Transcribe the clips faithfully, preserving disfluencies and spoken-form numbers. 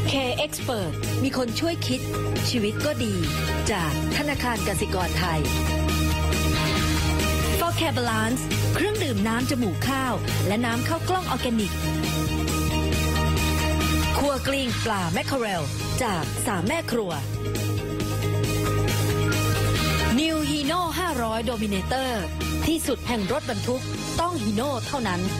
K Expert มีคนช่วยคิดชีวิตก็ดีจากธนาคารกสิกรไทย For Care Balance เครื่องดื่มน้ำจมูกข้าวและน้ำข้าวกล้องออร์แกนิกครัวกลิ้งปลาแมคเคอเรลจากสามแม่ครัว New Hino ห้าร้อย Dominator ที่สุดแห่งรถบรรทุกต้อง Hino เท่านั้น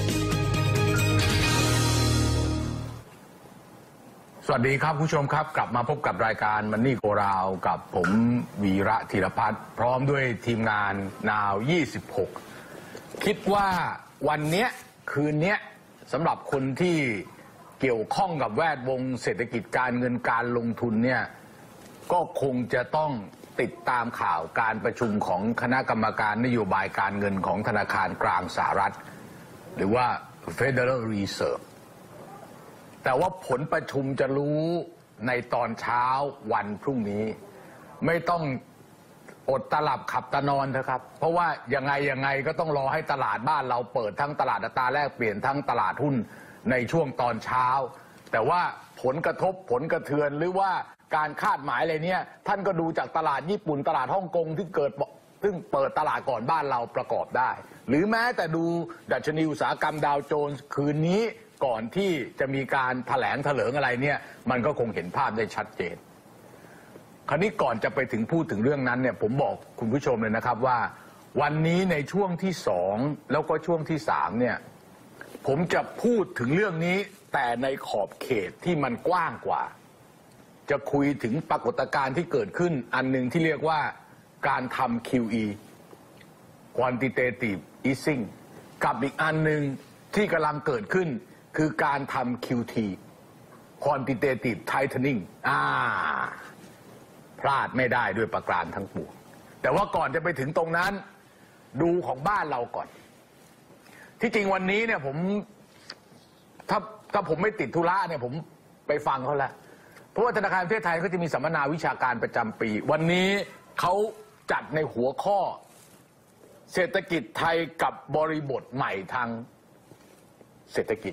สวัสดีครับผู้ชมครับกลับมาพบกับรายการมันนี่โกราวกับผมวีระธีรพัฒน์พร้อมด้วยทีมงานนาวยี่สิบหกคิดว่าวันนี้คืนนี้สำหรับคนที่เกี่ยวข้องกับแวดวงเศรษฐกิจการเงินการลงทุนเนี่ยก็คงจะต้องติดตามข่าวการประชุมของคณะกรรมการนโยบายการเงินของธนาคารกลางสหรัฐหรือว่า Federal Reserveแต่ว่าผลประชุมจะรู้ในตอนเช้าวันพรุ่งนี้ไม่ต้องอดตาหลับขับตานอนเถอะครับเพราะว่ายังไงยังไงก็ต้องรอให้ตลาดบ้านเราเปิดทั้งตลาดอัตราแลกเปลี่ยนทั้งตลาดหุ้นในช่วงตอนเช้าแต่ว่าผลกระทบผลกระเทือนหรือว่าการคาดหมายอะไรเนี่ยท่านก็ดูจากตลาดญี่ปุ่นตลาดฮ่องกงที่เกิดซึ่งเปิดตลาดก่อนบ้านเราประกอบได้หรือแม้แต่ดูดัชนีอุตสาหกรรมดาวโจนส์คืนนี้ก่อนที่จะมีการแถลงเถลิงอะไรเนี่ยมันก็คงเห็นภาพได้ชัดเจนคราวนี้ก่อนจะไปถึงพูดถึงเรื่องนั้นเนี่ยผมบอกคุณผู้ชมเลยนะครับว่าวันนี้ในช่วงที่สองแล้วก็ช่วงที่สามเนี่ยผมจะพูดถึงเรื่องนี้แต่ในขอบเขตที่มันกว้างกว่าจะคุยถึงปรากฏการณ์ที่เกิดขึ้นอันหนึ่งที่เรียกว่าการทำ คิว อี Quantitative Easing กับอีกอันหนึ่งที่กำลังเกิดขึ้นคือการทำ คิว ที Quantitative Tightening อ่าพลาดไม่ได้ด้วยประการทั้งปวงแต่ว่าก่อนจะไปถึงตรงนั้นดูของบ้านเราก่อนที่จริงวันนี้เนี่ยผมถ้าถ้าผมไม่ติดธุระเนี่ยผมไปฟังเขาแล้วเพราะว่าธนาคารประเทศไทยเขาจะมีสัมมนาวิชาการประจำปีวันนี้เขาจัดในหัวข้อเศรษฐกิจไทยกับบริบทใหม่ทางเศรษฐกิจ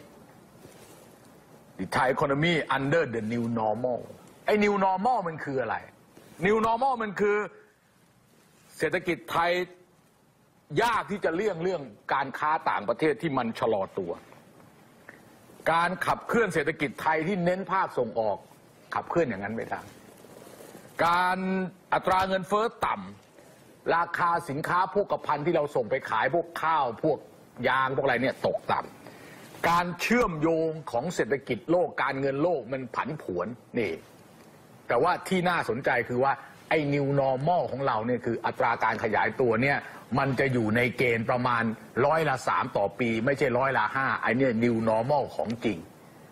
The Thai Economy Under the New Normal ไอ้ New Normal มันคืออะไร New Normal มันคือเศรษฐกิจไทยยากที่จะเลี่ยงเรื่องการค้าต่างประเทศที่มันชะลอตัวการขับเคลื่อนเศรษฐกิจไทยที่เน้นภาคส่งออกขับเคลื่อนอย่างนั้นไม่ได้การอัตราเงินเฟ้อต่ำราคาสินค้าโภคภัณฑ์ที่เราส่งไปขายพวกข้าวพวกยางพวกอะไรเนี่ยตกต่ำการเชื่อมโยงของเศรษฐกิจโลกการเงินโลกมันผันผวนนี่แต่ว่าที่น่าสนใจคือว่าไอ้ New Normal ของเราเนี่ยคืออัตราการขยายตัวเนี่ยมันจะอยู่ในเกณฑ์ประมาณร้อยละสามต่อปีไม่ใช่ร้อยละห้าไอ้เนี่ย New Normal ของจริง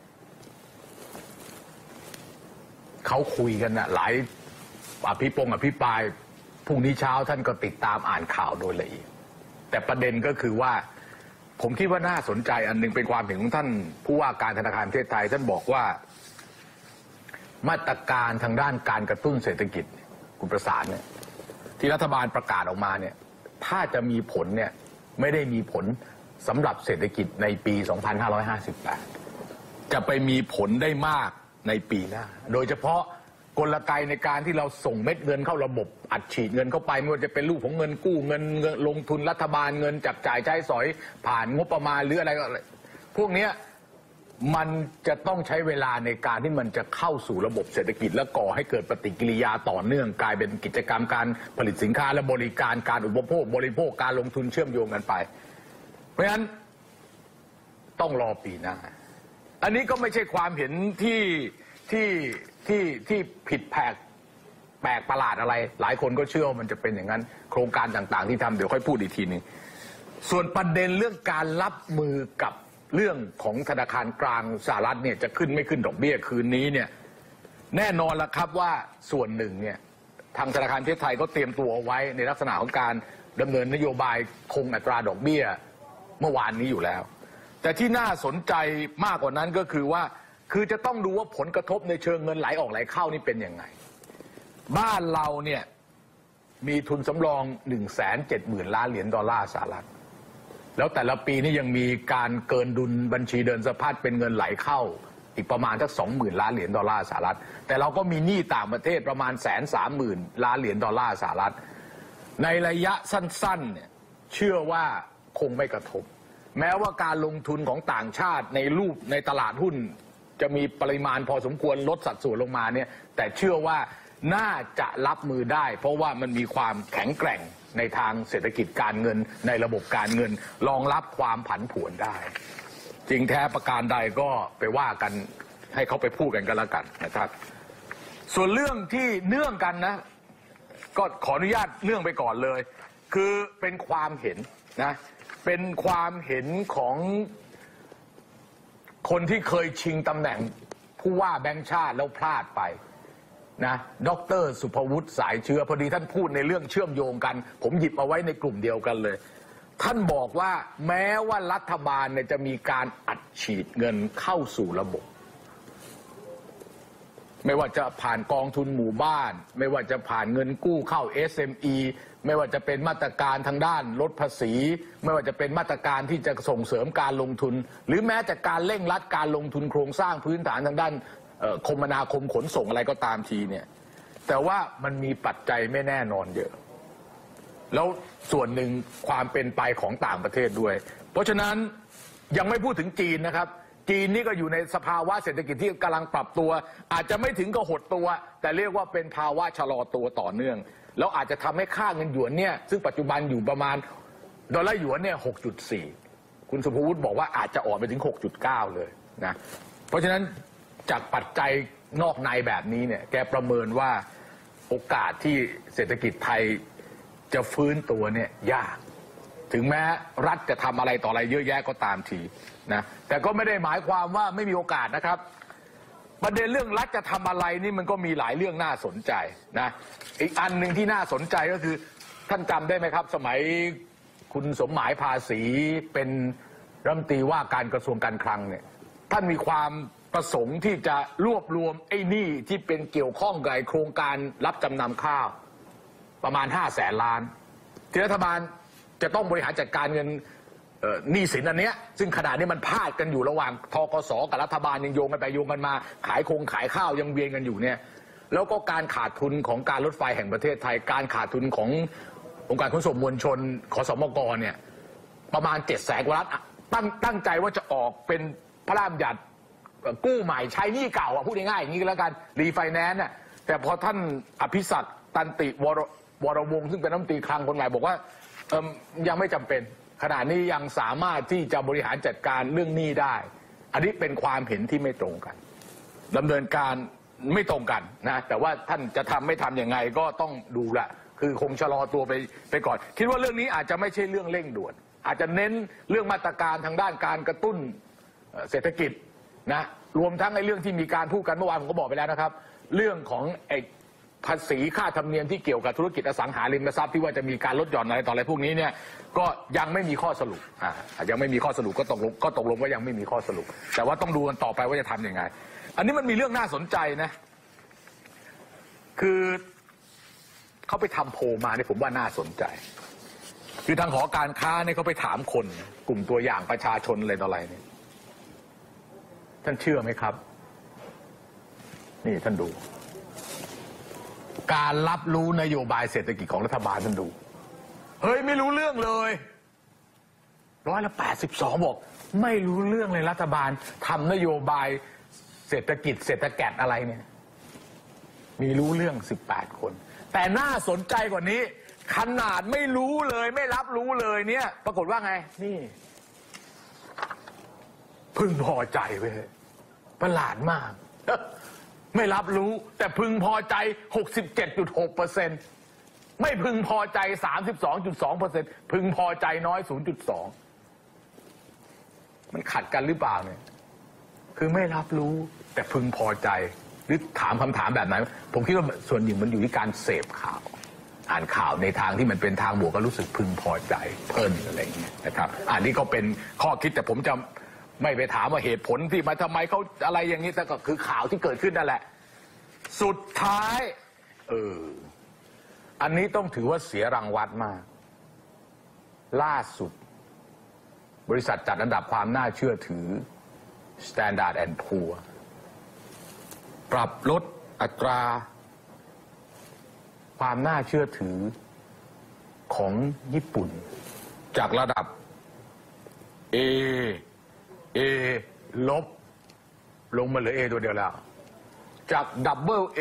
เขาคุยกันนะหลายอภิปงอภิปรายพรุ่งนี้เช้าท่านก็ติดตามอ่านข่าวโดยละเอียดแต่ประเด็นก็คือว่าผมคิดว่าน่าสนใจอันหนึ่งเป็นความเห็นของท่านผู้ว่าการธนาคารประเทศไทยท่านบอกว่ามาตรการทางด้านการกระตุ้นเศรษฐกิจคุณประสานเนี่ยที่รัฐบาลประกาศออกมาเนี่ยถ้าจะมีผลเนี่ยไม่ได้มีผลสำหรับเศรษฐกิจในปีสองพันห้าร้อยห้าสิบแปดจะไปมีผลได้มากในปีหน้าโดยเฉพาะกลไกในการที่เราส่งเม็ดเงินเข้าระบบอัดฉีดเงินเข้าไปไม่ว่าจะเป็นรูปของเงินกู้เงินเงินลงทุนรัฐบาลเงินจับจ่ายใช้สอยผ่านงบประมาณหรืออะไรก็พวกนี้มันจะต้องใช้เวลาในการที่มันจะเข้าสู่ระบบเศรษฐกิจและก่อให้เกิดปฏิกิริยาต่อเนื่องกลายเป็นกิจกรรมการผลิตสินค้าและบริการการอุปโภคบริโภคการลงทุนเชื่อมโยงกันไปเพราะฉะนั้นต้องรอปีหน้าอันนี้ก็ไม่ใช่ความเห็นที่ที่ที่ที่ผิดแผกแปลกประหลาดอะไรหลายคนก็เชื่อว่ามันจะเป็นอย่างนั้นโครงการต่างๆที่ทำเดี๋ยวค่อยพูดอีกทีนึงส่วนประเด็นเรื่องการรับมือกับเรื่องของธนาคารกลางสหรัฐเนี่ยจะขึ้นไม่ขึ้นดอกเบี้ยคืนนี้เนี่ยแน่นอนละครับว่าส่วนหนึ่งเนี่ยทางธนาคารประเทศไทยก็เตรียมตัวเอาไว้ในลักษณะของการดำเนินนโยบายคงอัตราดอกเบี้ยเมื่อวานนี้อยู่แล้วแต่ที่น่าสนใจมากกว่านั้นก็คือว่าคือจะต้องดูว่าผลกระทบในเชิงเงินไหลออกไหลเข้านี่เป็นยังไงบ้านเราเนี่ยมีทุนสำรอง หนึ่งแสนเจ็ดหมื่น ล้านเหรียญดอลลาร์สหรัฐแล้วแต่ละปีนี่ยังมีการเกินดุลบัญชีเดินสะพัดเป็นเงินไหลเข้าอีกประมาณสักสองหมื่นล้านเหรียญดอลลาร์สหรัฐแต่เราก็มีหนี้ต่างประเทศประมาณแสนสามหมื่นล้านเหรียญดอลลาร์สหรัฐในระยะสั้นๆเนี่ยเชื่อว่าคงไม่กระทบแม้ว่าการลงทุนของต่างชาติในรูปในตลาดหุ้นจะมีปริมาณพอสมควรลดสัดส่วนลงมาเนี่ยแต่เชื่อว่าน่าจะรับมือได้เพราะว่ามันมีความแข็งแกร่งในทางเศรษฐกิจการเงินในระบบการเงินรองรับความผันผวนได้จริงแท้ประการใดก็ไปว่ากันให้เขาไปพูดกันกันแล้วกันนะครับส่วนเรื่องที่เนื่องกันนะก็ขออนุญาตเนื่องไปก่อนเลยคือเป็นความเห็นนะเป็นความเห็นของคนที่เคยชิงตำแหน่งผู้ว่าแบงค์ชาติแล้วพลาดไปนะดร.สุภวุฒิสายเชื้อพอดีท่านพูดในเรื่องเชื่อมโยงกันผมหยิบเอาไว้ในกลุ่มเดียวกันเลยท่านบอกว่าแม้ว่ารัฐบาลเนี่ยจะมีการอัดฉีดเงินเข้าสู่ระบบไม่ว่าจะผ่านกองทุนหมู่บ้านไม่ว่าจะผ่านเงินกู้เข้า เอส เอ็ม อี ไม่ว่าจะเป็นมาตรการทางด้านลดภาษีไม่ว่าจะเป็นมาตรการที่จะส่งเสริมการลงทุนหรือแม้แต่การเร่งรัดการลงทุนโครงสร้างพื้นฐานทางด้านคมนาคมขนส่งอะไรก็ตามทีเนี่ยแต่ว่ามันมีปัจจัยไม่แน่นอนเยอะแล้วส่วนหนึ่งความเป็นไปของต่างประเทศด้วยเพราะฉะนั้นยังไม่พูดถึงจีนนะครับจีนนี่ก็อยู่ในสภาวะเศรษฐกิจที่กำลังปรับตัวอาจจะไม่ถึงกับหดตัวแต่เรียกว่าเป็นภาวะชะลอตัวต่อเนื่องแล้วอาจจะทำให้ค่าเงินหยวนเนี่ยซึ่งปัจจุบันอยู่ประมาณดอลลาร์หยวนเนี่ย หกจุดสี่ คุณสุภวุฒิบอกว่าอาจจะอ่อนไปถึง หกจุดเก้า เลยนะเพราะฉะนั้นจากปัจจัยนอกในแบบนี้เนี่ยแกประเมินว่าโอกาสที่เศรษฐกิจไทยจะฟื้นตัวเนี่ยยากถึงแม้รัฐจะทำอะไรต่ออะไรเยอะแยะก็ตามทีนะแต่ก็ไม่ได้หมายความว่าไม่มีโอกาสนะครับประเด็นเรื่องรัฐจะทำอะไรนี่มันก็มีหลายเรื่องน่าสนใจนะอีกอันหนึ่งที่น่าสนใจก็คือท่านจำได้ไหมครับสมัยคุณสมหมายภาษีเป็นรัฐมนตรีว่าการกระทรวงการคลังเนี่ยท่านมีความประสงค์ที่จะรวบรวมไอ้หนี้ที่เป็นเกี่ยวข้องกับโครงการรับจำนำข้าวประมาณห้าแสนล้านที่รัฐบาลจะต้องบริหารจัดการเงินหนี้สินอันเนี้ยซึ่งขณะนี้มันพาดกันอยู่ระหว่างธกส.กับรัฐบาลยังโยงกันไปโยงกันมาขายคงขายข้าวยังเวียนกันอยู่เนี่ยแล้วก็การขาดทุนของการรถไฟแห่งประเทศไทยการขาดทุนขององค์การขนส่งมวลชนขสมกเนี่ยประมาณเจ็ดแสนกว่าล้านตั้งตั้งใจว่าจะออกเป็นพระราชบัญญัติกู้ใหม่ใช้หนี้เก่าอ่ะพูดง่ายๆอย่างนี้ก็แล้วกันรีไฟแนนซ์เนี่ยแต่พอท่านอภิศักดิ์ตันติวรวรวงศ์ซึ่งเป็นรัฐมนตรีคลังคนใหม่บอกว่าเออยังไม่จำเป็นขณะนี้ยังสามารถที่จะบริหารจัดการเรื่องหนี้ได้อันนี้เป็นความเห็นที่ไม่ตรงกันดำเนินการไม่ตรงกันนะแต่ว่าท่านจะทำไม่ทำยังไงก็ต้องดูละคือคงชะลอตัวไปไปก่อนคิดว่าเรื่องนี้อาจจะไม่ใช่เรื่องเร่งด่วนอาจจะเน้นเรื่องมาตรการทางด้านการกระตุ้นเศรษฐกิจนะรวมทั้งในเรื่องที่มีการพูดกันเมื่อวานผมก็บอกไปแล้วนะครับเรื่องของไอ้ภาษีค่าธรรมเนียมที่เกี่ยวกับธุรกิจอสังหาริมทรัพย์ที่ว่าจะมีการลดหย่อนอะไรต่ออะไรพวกนี้เนี่ยก็ยังไม่มีข้อสรุปอ่ายังไม่มีข้อสรุปก็ตกลงก็ตกลงว่ายังไม่มีข้อสรุปแต่ว่าต้องดูกันต่อไปว่าจะทำยังไงอันนี้มันมีเรื่องน่าสนใจนะคือเขาไปทำโพลมาเนี่ยผมว่าน่าสนใจคือทางหอการค้าเนี่ยเขาไปถามคนกลุ่มตัวอย่างประชาชนอะไรต่ออะไรเนี่ยท่านเชื่อไหมครับนี่ท่านดูการรับรู้นโยบายเศรษฐกิจของรัฐบาลท่านดูเฮ้ยไม่รู้เรื่องเลยร้อยละแปดสิบสองบอกไม่รู้เรื่องเลยรัฐบาลทำนโยบายเศรษฐกิจเศรษฐกิจอะไรเนี่ยมีรู้เรื่องสิบแปดคนแต่น่าสนใจกว่านี้ขนาดไม่รู้เลยไม่รับรู้เลยเนี่ยปรากฏว่าไงนี่พึงพอใจเว้ยประหลาดมากไม่รับรู้แต่พึงพอใจ หกสิบเจ็ดจุดหกเปอร์เซ็นต์ ไม่พึงพอใจ สามสิบสองจุดสองเปอร์เซ็นต์ พึงพอใจน้อย ศูนย์จุดสอง มันขัดกันหรือเปล่าเนี่ยคือไม่รับรู้แต่พึงพอใจหรือถามคำถามแบบไหนผมคิดว่าส่วนหนึ่งมันอยู่ที่การเสพข่าวอ่านข่าวในทางที่มันเป็นทางบวกก็รู้สึกพึงพอใจเพลินอะไรอย่างเงี้ยนะครับอันนี้ก็เป็นข้อคิดแต่ผมจะไม่ไปถามว่าเหตุผลที่มาทำไมเขาอะไรอย่างนี้แต่ก็คือข่าวที่เกิดขึ้นนั่นแหละสุดท้ายเอออันนี้ต้องถือว่าเสียรางวัลมากล่าสุดบริษัทจัดอันดับความน่าเชื่อถือ Standard แอนด์ Poor's ปรับลดอัตราความน่าเชื่อถือของญี่ปุ่นจากระดับ A A ลบลงมาเหลือ A ตัวเดียวแล้วจากดับเบิล A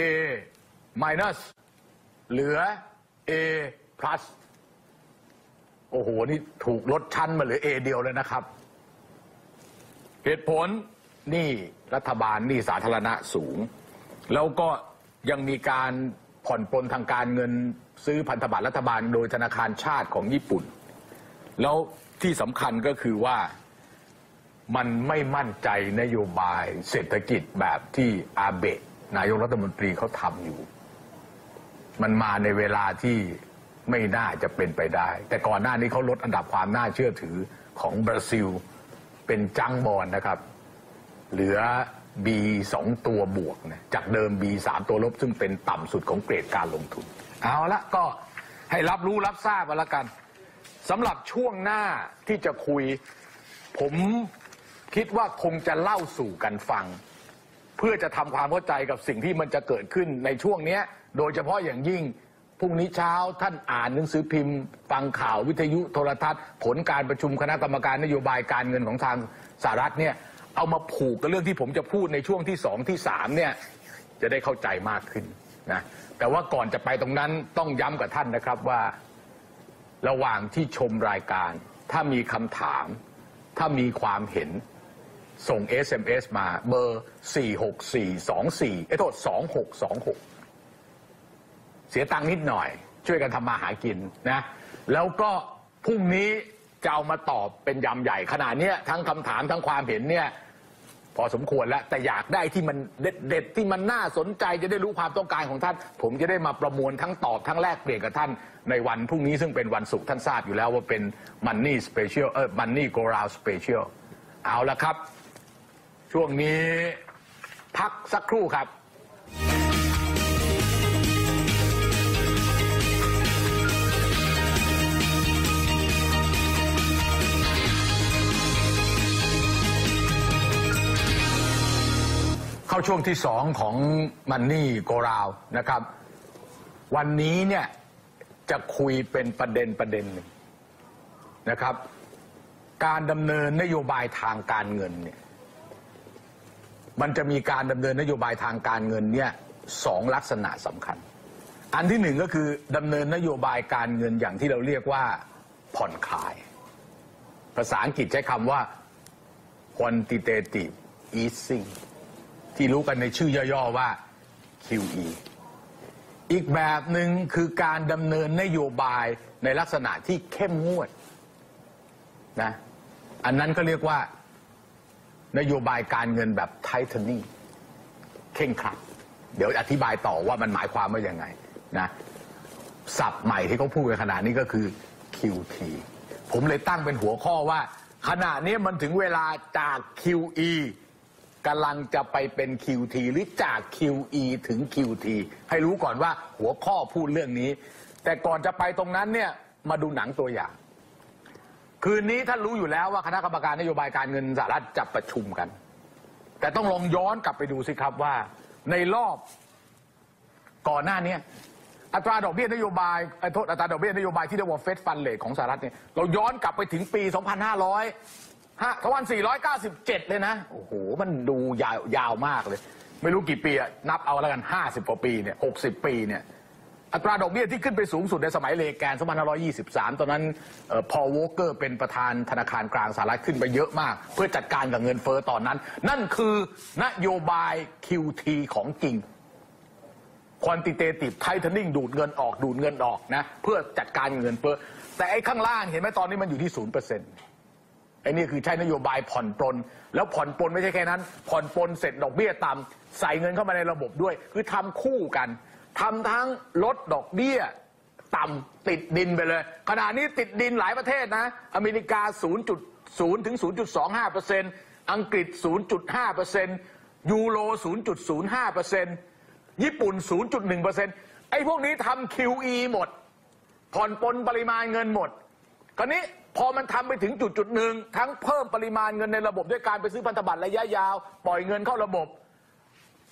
minus เหลือ A plus โอ้โหนี่ถูกลดชั้นมาเหลือ A เดียวเลยนะครับเหตุผลนี่รัฐบาลนี่สาธารณะสูงแล้วก็ยังมีการผ่อนปลนทางการเงินซื้อพันธบัตรรัฐบาลโดยธนาคารชาติของญี่ปุ่นแล้วที่สำคัญก็คือว่ามันไม่มั่นใจนโยบายเศรษฐกิจแบบที่อาเบะนายกรัฐมนตรีเขาทำอยู่มันมาในเวลาที่ไม่น่าจะเป็นไปได้แต่ก่อนหน้านี้เขาลดอันดับความน่าเชื่อถือของบราซิลเป็นจังบอลนะครับเหลือ B สองตัวบวกนะจากเดิม B สามตัวลบซึ่งเป็นต่ำสุดของเกรดการลงทุนเอาละก็ให้รับรู้รับทราบมาละกันสำหรับช่วงหน้าที่จะคุยผมคิดว่าคงจะเล่าสู่กันฟังเพื่อจะทำความเข้าใจกับสิ่งที่มันจะเกิดขึ้นในช่วงนี้โดยเฉพาะอย่างยิ่งพรุ่งนี้เช้าท่านอ่านหนังสือพิมพ์ฟังข่าววิทยุโทรทัศน์ผลการประชุมคณะกรรมการนโยบายการเงินของทางสหรัฐเนี่ยเอามาผูกกับเรื่องที่ผมจะพูดในช่วงที่สองที่สามเนี่ยจะได้เข้าใจมากขึ้นนะแต่ว่าก่อนจะไปตรงนั้นต้องย้ำกับท่านนะครับว่าระหว่างที่ชมรายการถ้ามีคำถามถ้ามีความเห็นส่ง เอส เอ็ม เอส มาเบอร์สี่หกสี่สองสี่เอ้โทษสองหกสองหกเสียตังค์นิดหน่อยช่วยกันทำมาหากินนะแล้วก็พรุ่งนี้จะเอามาตอบเป็นยำใหญ่ขนาดนี้ทั้งคำถามทั้งความเห็นเนี่ยพอสมควรแล้วแต่อยากได้ที่มันเด็ดเด็ดที่มันน่าสนใจจะได้รู้ความต้องการของท่านผมจะได้มาประมวลทั้งตอบทั้งแลกเปลี่ยนกับท่านในวันพรุ่งนี้ซึ่งเป็นวันศุกร์ท่านทราบอยู่แล้วว่าเป็น Money Special เออ Money Go Round Special เอาละครับช่วงนี้พักสักครู่ครับเข้าช่วงที่สองของมันนี่โกราวนะครับวันนี้เนี่ยจะคุยเป็นประเด็นประเด็นหนึ่งนะครับการดำเนินนโยบายทางการเงินเนี่ยมันจะมีการดำเนินนโยบายทางการเงินเนี่ยสองลักษณะสำคัญอันที่หนึ่งก็คือดำเนินนโยบายการเงินอย่างที่เราเรียกว่าผ่อนคลายภาษาอังกฤษใช้คำว่า quantitative easingที่รู้กันในชื่อย่อๆว่า คิว อี อีกแบบหนึ่งคือการดำเนินนโยบายในลักษณะที่เข้มงวดนะอันนั้นก็เรียกว่านโยบายการเงินแบบ tightening เคร่งครัดเดี๋ยวอธิบายต่อว่ามันหมายความว่ายังไงนะศัพท์ใหม่ที่เขาพูดกันขนาดนี้ก็คือ คิว ที ผมเลยตั้งเป็นหัวข้อว่าขณะนี้มันถึงเวลาจาก คิว อี กำลังจะไปเป็น คิว ที หรือจาก คิว อี ถึง คิว ที ให้รู้ก่อนว่าหัวข้อพูดเรื่องนี้แต่ก่อนจะไปตรงนั้นเนี่ยมาดูหนังตัวอย่างคืนนี้ท่านรู้อยู่แล้วว่าคณะกรรมการนโยบายการเงินสหรัฐจะประชุมกันแต่ต้องลองย้อนกลับไปดูสิครับว่าในรอบก่อนหน้านี้อัตราดอกเบี้ยนโยบายไอ้โทษอัตราดอกเบี้ยนโยบายที่เรียกว่าเฟดฟันเรทของสหรัฐเนี่ยเราย้อนกลับไปถึงปี สองพันห้าร้อย สองพันสี่ร้อยเก้าสิบเจ็ด เลยนะโอ้โหมันดูยาวยาวมากเลยไม่รู้กี่ปีอะนับเอาแล้วกันห้าสิบกว่าปีเนี่ยหกสิบปีเนี่ยอัตราดอกเบี้ยที่ขึ้นไปสูงสุดในสมัยเลแกน สองพันห้าร้อยยี่สิบสาม ตอนนั้นพอล วอลเกอร์เป็นประธานธนาคารกลางสหรัฐขึ้นไปเยอะมากเพื่อจัดการกับเงินเฟ้อตอนนั้นนั่นคือนโยบาย คิว ที ของจริง quantitative tightening ดูดเงินออกดูดเงินออกนะเพื่อจัดการเงินเฟ้อแต่ไอ้ข้างล่างเห็นไหมตอนนี้มันอยู่ที่ ศูนย์ เปอร์เซ็นต์ ไอ้นี่คือใช้นโยบายผ่อนปลนแล้วผ่อนปลนไม่ใช่แค่นั้นผ่อนปลนเสร็จดอกเบี้ยต่ำใส่เงินเข้ามาในระบบด้วยคือทำคู่กันทำทั้งลดดอกเบี้ยต่ำติดดินไปเลยขณะนี้ติดดินหลายประเทศนะอเมริกา ศูนย์จุดศูนย์ ถึง ศูนย์จุดสองห้าเปอร์เซ็นต์ อังกฤษ ศูนย์จุดห้าเปอร์เซ็นต์ ยูโร ศูนย์จุดศูนย์ห้าเปอร์เซ็นต์ ญี่ปุ่น ศูนย์จุดหนึ่งเปอร์เซ็นต์ ไอ้พวกนี้ทำ คิว อี หมดผ่อนปลนปริมาณเงินหมดคราวนี้พอมันทำไปถึงจุดจุดหนึ่งทั้งเพิ่มปริมาณเงินในระบบด้วยการไปซื้อพันธบัตรระยะยาวปล่อยเงินเข้าระบบ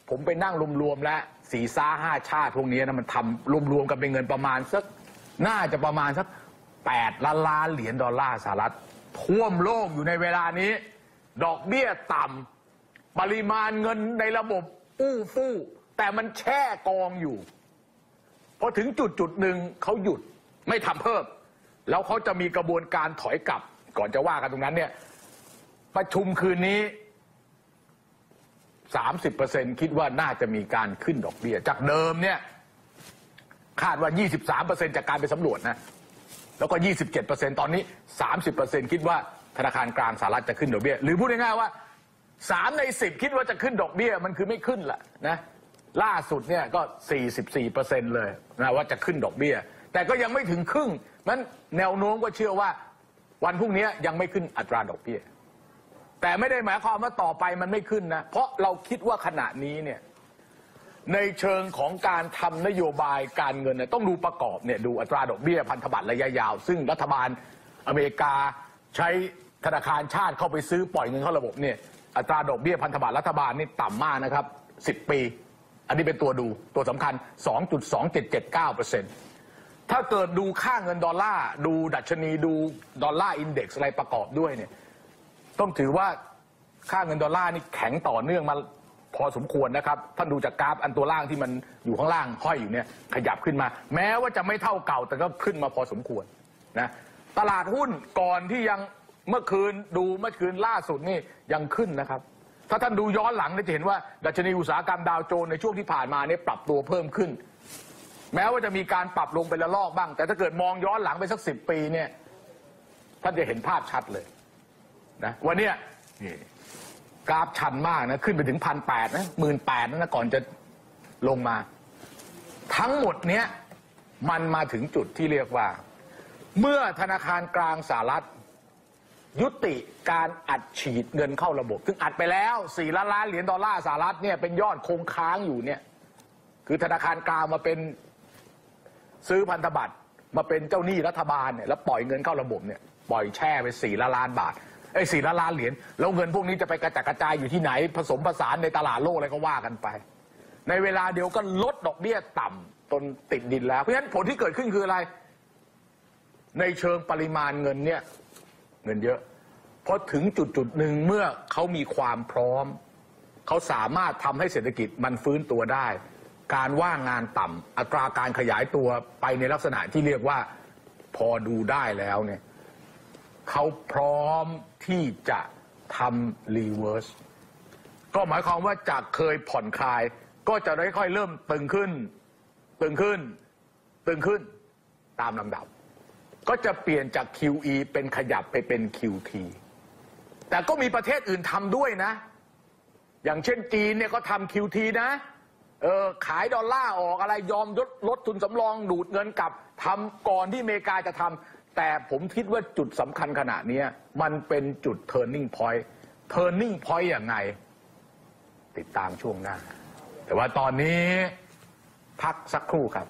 ผมไปนั่งรวมๆแล้วสี่ซ่าห้าชาติพวกนี้นะมันทำรวมๆกันเป็นเงินประมาณสักน่าจะประมาณสักแปดล้านล้านเหรียญดอลลาร์สหรัฐท่วมโลกอยู่ในเวลานี้ดอกเบี้ยต่ำปริมาณเงินในระบบอู้ฟู่แต่มันแช่กองอยู่พอถึงจุดจุดหนึ่งเขาหยุดไม่ทำเพิ่มแล้วเขาจะมีกระบวนการถอยกลับก่อนจะว่ากันตรงนั้นเนี่ยประชุมคืนนี้ สามสิบเปอร์เซ็นต์ คิดว่าน่าจะมีการขึ้นดอกเบี้ยจากเดิมเนี่ยคาดว่า ยี่สิบสามเปอร์เซ็นต์ จากการไปสำรวจนะแล้วก็ ยี่สิบเจ็ดเปอร์เซ็นต์ ตอนนี้ สามสิบเปอร์เซ็นต์ คิดว่าธนาคารกลางสหรัฐจะขึ้นดอกเบี้ยหรือพูดง่ายๆว่าสามในสิบคิดว่าจะขึ้นดอกเบี้ยมันคือไม่ขึ้นละนะล่าสุดเนี่ยก็ สี่สิบสี่เปอร์เซ็นต์ เลยนะว่าจะขึ้นดอกเบี้ยแต่ก็ยังไม่ถึงครึ่งนั้นแนวโน้มก็เชื่อว่าวันพรุ่งนี้ยังไม่ขึ้นอัตราดอกเบี้ยแต่ไม่ได้หมายความว่าต่อไปมันไม่ขึ้นนะเพราะเราคิดว่าขณะนี้เนี่ยในเชิงของการทำนโยบายการเงินเนี่ยต้องดูประกอบเนี่ยดูอัตราดอกเบี้ยพันธบัตรระยะยาวซึ่งรัฐบาลอเมริกาใช้ธนาคารชาติเข้าไปซื้อปล่อยเงินเข้าระบบเนี่ยอัตราดอกเบี้ยพันธบัตรรัฐบาลนี่ต่ำมากนะครับสิบปีอันนี้เป็นตัวดูตัวสำคัญ สองจุดสองเจ็ดเจ็ดเก้าเปอร์เซ็นต์ ถ้าเกิดดูค่าเงินดอลลาร์ดูดัชนีดูดอลลาร์อินเด็กซ์อะไรประกอบด้วยเนี่ยต้องถือว่าค่าเงินดอลลาร์นี่แข็งต่อเนื่องมาพอสมควรนะครับท่านดูจากกราฟอันตัวล่างที่มันอยู่ข้างล่างห้อยอยู่เนี่ยขยับขึ้นมาแม้ว่าจะไม่เท่าเก่าแต่ก็ขึ้นมาพอสมควรนะตลาดหุ้นก่อนที่ยังเมื่อคืนดูเมื่อคืนล่าสุดนี่ยังขึ้นนะครับถ้าท่านดูย้อนหลังจะเห็นว่าดัชนีอุตสาหกรรมดาวโจนส์ในช่วงที่ผ่านมาเนี่ยปรับตัวเพิ่มขึ้นแม้ว่าจะมีการปรับลงเป็นระลอกบ้างแต่ถ้าเกิดมองย้อนหลังไปสักสิบปีเนี่ยท่านจะเห็นภาพชัดเลยนะวันนี้นี่กราฟชันมากนะขึ้นไปถึงพันแปดนะหมื่นแปดนะก่อนจะลงมาทั้งหมดเนี้ยมันมาถึงจุดที่เรียกว่าเมื่อธนาคารกลางสหรัฐยุติการอัดฉีดเงินเข้าระบบซึ่งอัดไปแล้วสี่ล้านล้านเหรียญดอลลาร์สหรัฐเนี่ยเป็นยอดคงค้างอยู่เนี่ยคือธนาคารกลางมาเป็นซื้อพันธบัตรมาเป็นเจ้าหนี้รัฐบาลเนี่ยแล้วปล่อยเงินเข้าระบบเนี่ยปล่อยแช่ไปสี่ล้านล้านบาทไอ้สี่ล้านล้านเหรียญแล้วเงินพวกนี้จะไปกระจัดกระจายอยู่ที่ไหนผสมผสานในตลาดโลกอะไรก็ว่ากันไปในเวลาเดียวก็ลดดอกเบี้ยต่ำจนติดดินแล้วเพราะฉะนั้นผลที่เกิดขึ้นคืออะไรในเชิงปริมาณเงินเนี่ยเงินเยอะพอถึงจุดจุดหนึ่งเมื่อเขามีความพร้อมเขาสามารถทำให้เศรษฐกิจมันฟื้นตัวได้การว่างงานต่ำอัตราการขยายตัวไปในลักษณะที่เรียกว่าพอดูได้แล้วเนี่ยเขาพร้อมที่จะทำรีเวิร์สก็หมายความว่าจากเคยผ่อนคลายก็จะค่อยๆเริ่มตึงขึ้นตึงขึ้นตึงขึ้นตามลำดับก็จะเปลี่ยนจาก คิว อี เป็นขยับไปเป็น คิว ที แต่ก็มีประเทศอื่นทำด้วยนะอย่างเช่นจีนเนี่ยก็ทำ คิว ที นะเออขายดอลลาร์ออกอะไรยอมลดลดทุนสำรองดูดเงินกลับทำก่อนที่อเมริกาจะทำแต่ผมคิดว่าจุดสำคัญขณะนี้มันเป็นจุด turning point turning point อย่างไงติดตามช่วงหน้าแต่ว่าตอนนี้พักสักครู่ครับ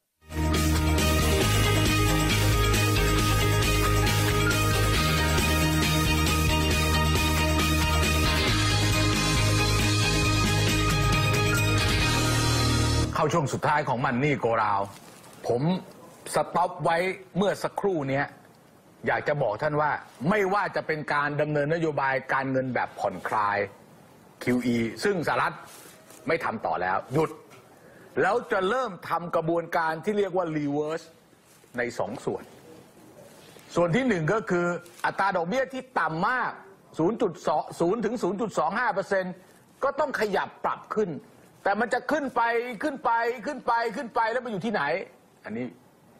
เข้าช่วงสุดท้ายของมันนี่โกราวผมสต็อปไว้เมื่อสักครู่นี้อยากจะบอกท่านว่าไม่ว่าจะเป็นการดำเนินนโยบายการเงินแบบผ่อนคลาย คิว อี ซึ่งสหรัฐไม่ทำต่อแล้วหยุดแล้วจะเริ่มทำกระบวนการที่เรียกว่า reverse ในสองส่วนส่วนที่หนึ่งก็คืออัตราดอกเบี้ยที่ต่ำมาก ศูนย์จุดสองศูนย์ ถึง ศูนย์จุดสองห้าเปอร์เซ็นต์ ก็ต้องขยับปรับขึ้นแต่มันจะขึ้นไปขึ้นไปขึ้นไปขึ้นไปแล้วมันอยู่ที่ไหนอันนี้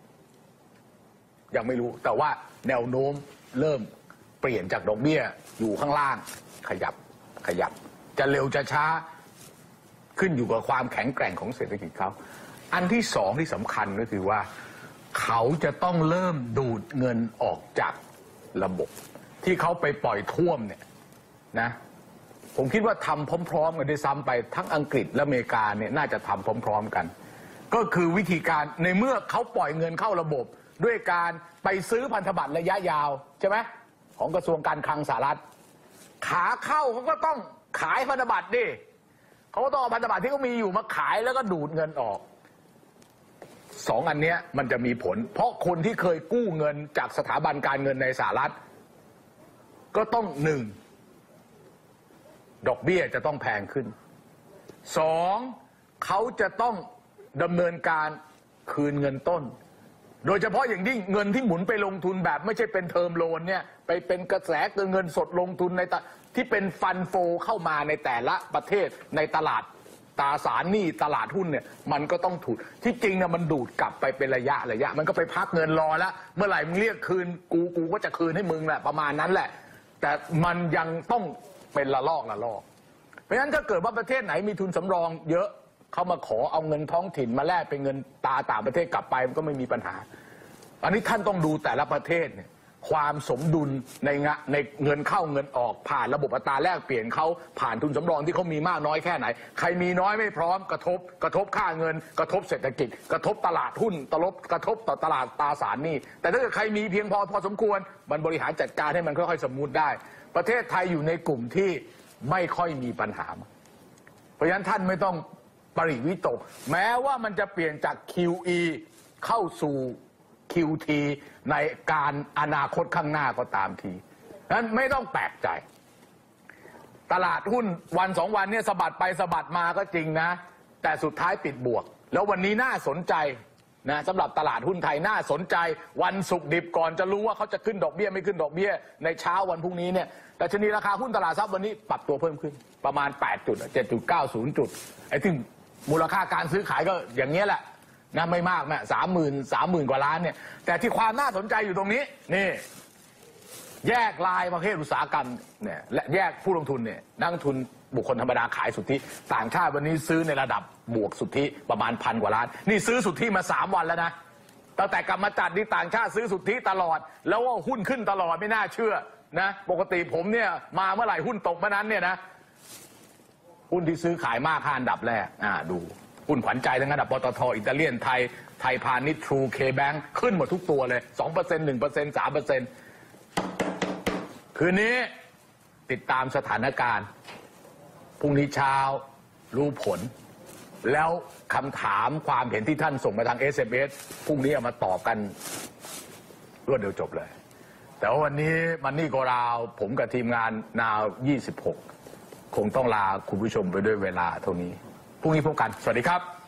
ยังไม่รู้แต่ว่าแนวโน้มเริ่มเปลี่ยนจากดอกเบี้ยอยู่ข้างล่างขยับขยับจะเร็วจะช้าขึ้นอยู่กับความแข็งแกร่งของเศรษฐกิจเขาอันที่สองที่สำคัญก็คือว่าเขาจะต้องเริ่มดูดเงินออกจากระบบที่เขาไปปล่อยท่วมเนี่ยนะผมคิดว่าทำพร้อมๆกันด้วยซ้ำไปทั้งอังกฤษและอเมริกาเนี่ยน่าจะทำพร้อมๆกันก็คือวิธีการในเมื่อเขาปล่อยเงินเข้าระบบด้วยการไปซื้อพันธบัตรระยะยาวใช่ไหมของกระทรวงการคลังสหรัฐขาเข้าเขาก็ต้องขายพันธบัตรดิเขาก็ต้องเอาพันธบัตรที่เขามีอยู่มาขายแล้วก็ดูดเงินออกสองอันเนี้ยมันจะมีผลเพราะคนที่เคยกู้เงินจากสถาบันการเงินในสหรัฐก็ต้องหนึ่งดอกเบี้ยจะต้องแพงขึ้นสองเขาจะต้องดำเนินการคืนเงินต้นโดยเฉพาะอย่างยิ่งเงินที่หมุนไปลงทุนแบบไม่ใช่เป็นเทอมโลนเนี่ยไปเป็นกระแสเงินสดลงทุนในที่เป็นฟันโฟเข้ามาในแต่ละประเทศในตลาดตราสารหนี้ตลาดหุ้นเนี่ยมันก็ต้องถูกที่จริงเนี่ยมันดูดกลับไปเป็นระยะระยะมันก็ไปพักเงินรอแล้วเมื่อไหร่มึงเรียกคืนกูกูก็จะคืนให้มึงแหละประมาณนั้นแหละแต่มันยังต้องเป็นละลอกละลอกเพราะฉะนั้นถ้าเกิดว่าประเทศไหนมีทุนสำรองเยอะเขามาขอเอาเงินท้องถิ่นมาแลกเป็นเงินตาต่างประเทศกลับไปมันก็ไม่มีปัญหาอันนี้ท่านต้องดูแต่ละประเทศเนี่ยความสมดุลในงะในเงินเข้าเงินออกผ่านระบบอัตราแลกเปลี่ยนเขาผ่านทุนสำรองที่เขามีมากน้อยแค่ไหนใครมีน้อยไม่พร้อมกระทบกระทบค่าเงินกระทบเศรษฐกิจกระทบตลาดหุ้นตลบกระทบต่อตลาดตราสารหนี้แต่ถ้าเกิดใครมีเพียงพอพอสมควรมันบริหารจัดการให้มันค่อยๆสมมุติได้ประเทศไทยอยู่ในกลุ่มที่ไม่ค่อยมีปัญหาเพราะฉะนั้นท่านไม่ต้องปริวิตกแม้ว่ามันจะเปลี่ยนจาก คิว อี เข้าสู่ คิว ที ในการอนาคตข้างหน้าก็ตามทีนั้นไม่ต้องแปลกใจตลาดหุ้นวันสองวันเนี่ยสะบัดไปสะบัดมาก็จริงนะแต่สุดท้ายปิดบวกแล้ววันนี้น่าสนใจนะสำหรับตลาดหุ้นไทยน่าสนใจวันศุกร์ดิบก่อนจะรู้ว่าเขาจะขึ้นดอกเบี้ยไม่ขึ้นดอกเบี้ยในเช้าวันพรุ่งนี้เนี่ยดัชนีราคาหุ้นตลาดทรัพย์วันนี้ปรับตัวเพิ่มขึ้นประมาณแปดจุด เจ็ดจุดเก้าศูนย์ จุดไอ้ที่มูลค่าการซื้อขายก็อย่างเงี้ยแหละนะไม่มากแม่สามหมื่นสามหมื่นกว่าล้านเนี่ยแต่ที่ความน่าสนใจอยู่ตรงนี้นี่แยกรายประเภทอุตสาหกรรมเนี่ยและแยกผู้ลงทุนเนี่ยนักลงทุนบุคคลธรรมดาขายสุทธิต่างชาติวันนี้ซื้อในระดับบวกสุทธิประมาณพันกว่าล้านนี่ซื้อสุทธิมาสามวันแล้วนะตั้งแต่กลับมาจัดนี่ต่างชาติซื้อสุทธิตลอดแล้วว่าหุ้นขึ้นตลอดไม่น่าเชื่อนะปกติผมเนี่ยมาเมื่อไหร่หุ้นตกเมื่อนั้นเนี่ยนะหุ้นที่ซื้อขายมากห้าอันดับแรกอ่าดูหุ้นขวัญใจทั้งนั้นปตท.อิตาเลียนไทยไทยพาณิชย์ทรูเคแบงค์ขึ้นหมดทุกตัวเลย สองเปอร์เซ็นต์ หนึ่งเปอร์เซ็นต์ สามเปอร์เซ็นต์ คืนนี้ติดตามสถานการณ์พรุ่งนี้เช้ารู้ผลแล้วคำถามความเห็นที่ท่านส่งมาทาง เอส เอ็ม เอส พรุ่งนี้เอามาตอบกันรวดเดียวจบเลยแต่ว่าวันนี้มันนี่ก็ราวผมกับทีมงานนาวยี่สิบหกคงต้องลาคุณผู้ชมไปด้วยเวลาเท่านี้พรุ่งนี้พบกันสวัสดีครับ